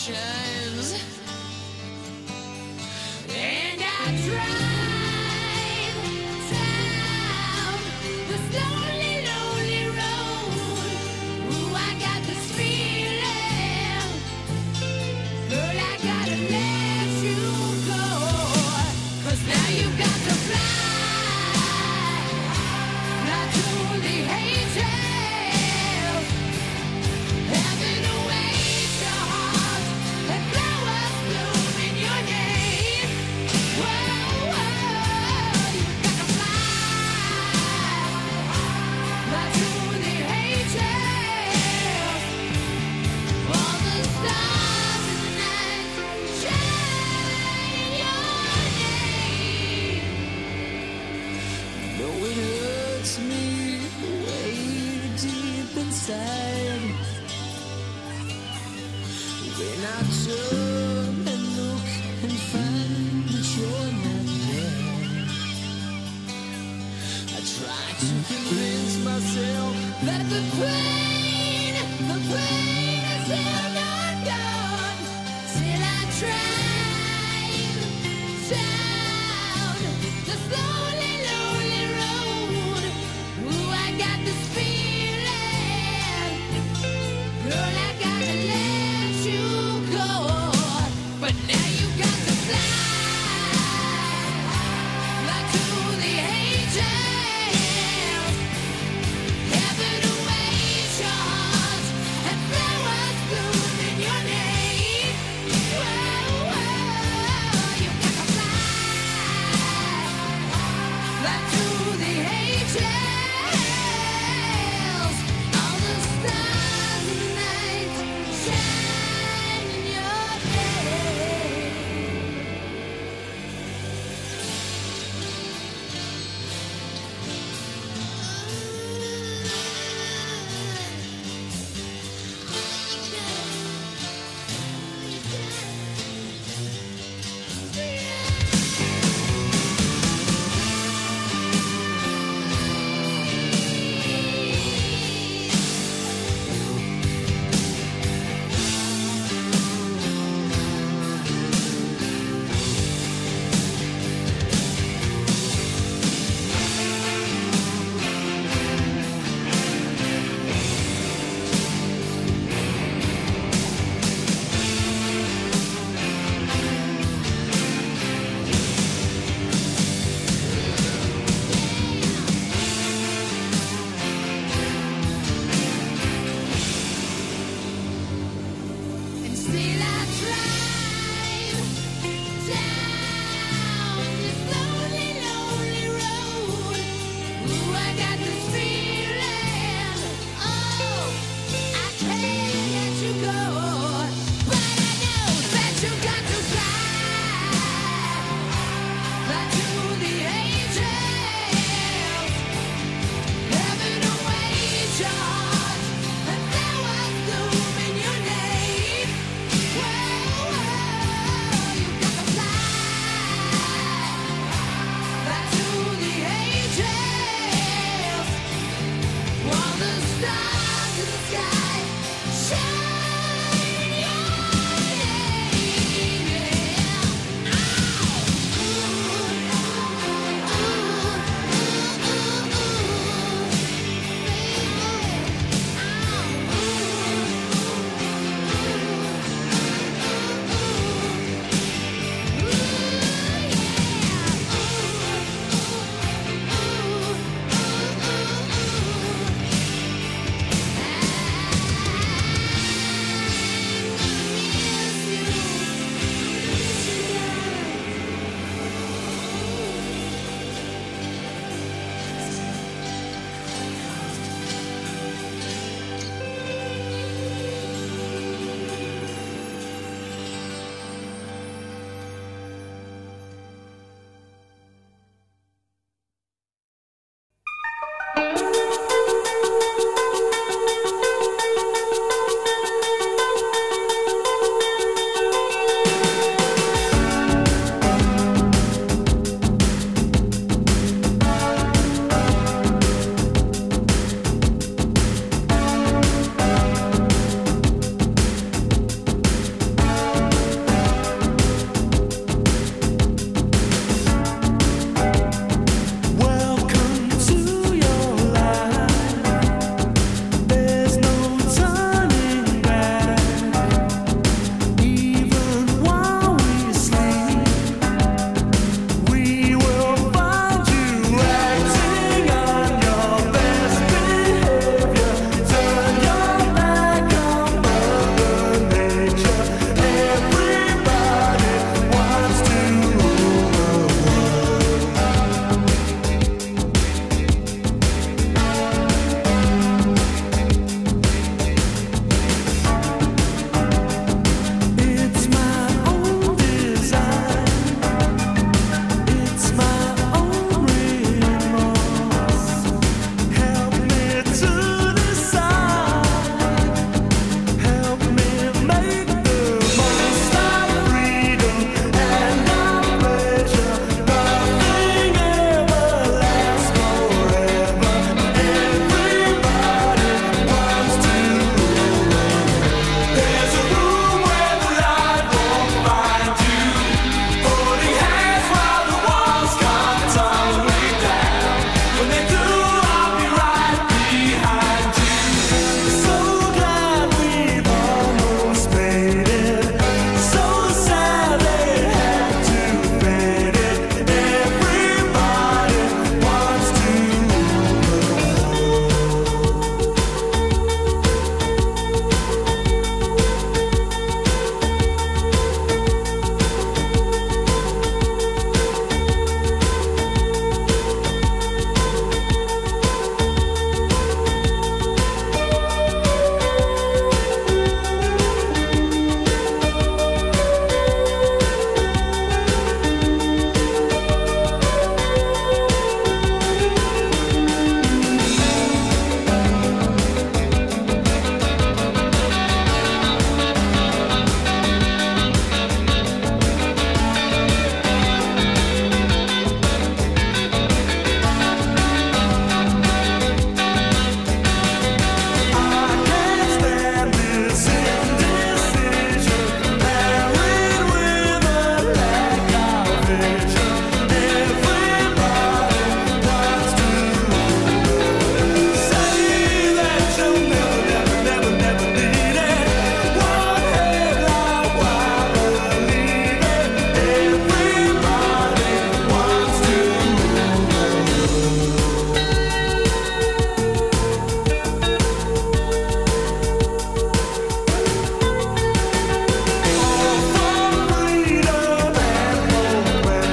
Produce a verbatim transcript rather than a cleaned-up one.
shines, and I drive down this lonely, lonely road. Ooh, I got this feeling, girl, I gotta let you go, 'cause now you got to fly, fly to the angels, heaven awaits your heart, and flowers bloom in your name. Whoa, whoa, you got to fly, fly to the angels, all the stars in the night shine your name. Though it hurts me way deep inside, when I turn and look and find that you're not there, I try to convince myself that the pain, the pain is there.